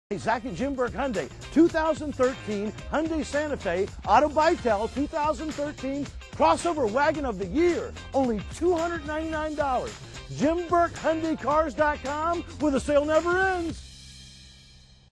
Hey, Zach and Jim Burke Hyundai, 2013 Hyundai Santa Fe, Auto Bytel 2013 Crossover Wagon of the Year, only $299. JimBurkeHyundaiCars.com, where the sale never ends.